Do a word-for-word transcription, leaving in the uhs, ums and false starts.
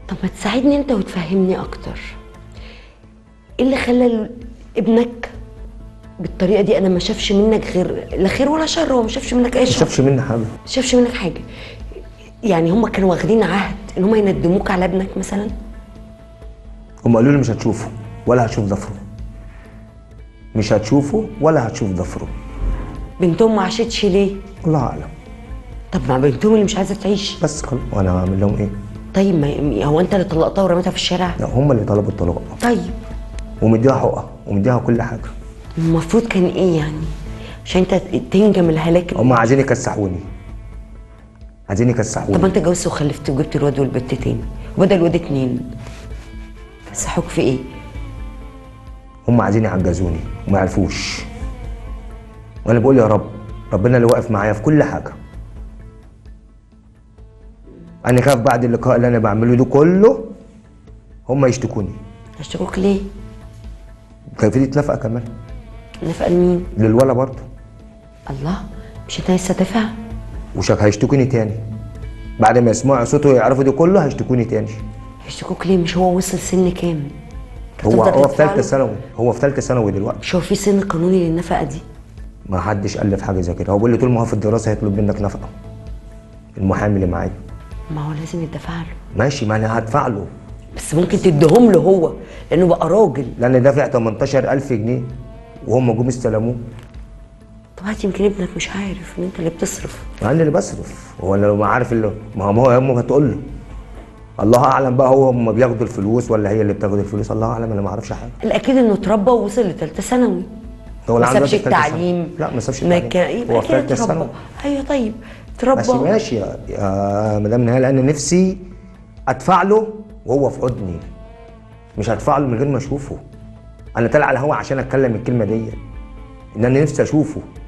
طب ما تساعدني انت وتفهمني اكتر. ايه اللي خلى ال- ابنك بالطريقه دي؟ انا ما شافش منك غير لا خير ولا شر، هو ما شافش منك اي ما شر. شافش مني حاجه. ما شافش منك حاجه. يعني هم كانوا واخدين عهد ان هم يندموك على ابنك مثلا؟ هم قالوا لي مش هتشوفه ولا هتشوف ضفره. مش هتشوفه ولا هتشوف ضفره. بنتهم ما عاشتش ليه؟ الله اعلم. طب مع بنتهم اللي مش عايزه تعيش. بس خلاص، وانا هعمل لهم ايه؟ طيب ما هو انت اللي طلقتها ورميتها في الشارع؟ لا، هم اللي طلبوا الطلاق. طيب ومديها حقها ومديها كل حاجه. المفروض كان ايه يعني عشان انت تنجم الهلاك؟ هم عايزين يكسحوني. عايزين يكسحوني. طب ما انت اتجوزت وخلفت وجبت الواد والبت تاني وبدل الواد اتنين، كسحوك في ايه؟ هم عايزين يعجزوني وما يعرفوش. وانا بقول يا رب، ربنا اللي واقف معايا في كل حاجه. انا خايف بعد اللقاء اللي انا بعمله ده كله هم يشتكوني. هيشتكوك ليه؟ كيفية نفقه كمان. نفقه لمين؟ للولا برضه. الله، مش انت لسه دافع؟ وشك هيشتكوني تاني. بعد ما يسمعوا صوته ويعرفوا ده كله هيشتكوني تاني. هيشتكوك ليه؟ مش هو وصل سن كام؟ هو هو في ثالثه ثانوي، هو في ثالثه ثانوي دلوقتي. مش هو في سن قانوني للنفقه دي؟ ما حدش قال لي في حاجه زي كده، هو بيقول لي طول ما هو في الدراسه هيطلب منك نفقه. المحامي اللي معايا. ما هو لازم يدفع له. ماشي، ما انا هدفع له. بس ممكن تديهم له هو لانه بقى راجل. لان دافع تمنتاشر ألف جنيه وهم جم استلموه. طب هات يمكن ابنك مش عارف ان انت اللي بتصرف. انا اللي بصرف، هو انا لو ما عارف اللي ما هو امه هتقول له. الله اعلم بقى، هو هم بياخدوا الفلوس ولا هي اللي بتاخد الفلوس، الله اعلم، انا ما اعرفش حاجه. الاكيد انه اتربى ووصل لثالثه ثانوي. هو ما سابش التعليم. لا ما سابش ما التعليم. كان يبقى هو في كده ثالثه اتربى. ثانوي. ايوه طيب اتربى. بس ماشي يا, يا مدام نهال، انا نفسي ادفع له وهو في حضني. مش هدفع له من غير ما اشوفه. انا طالع على الهوا عشان اتكلم الكلمه دي، ان انا نفسي اشوفه.